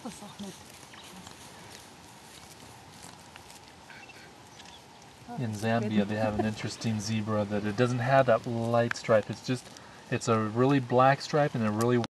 das auch nicht. In Zambia, they have an interesting zebra that it doesn't have that light stripe. It's a really black stripe and a really